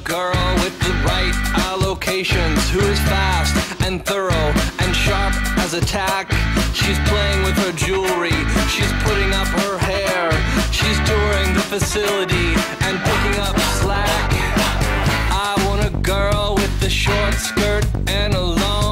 girl with the right allocations, who is fast and thorough and sharp as a tack. She's playing with her jewelry, she's putting up her hair, she's touring the facility and picking up slack. I want a girl with a short skirt and a long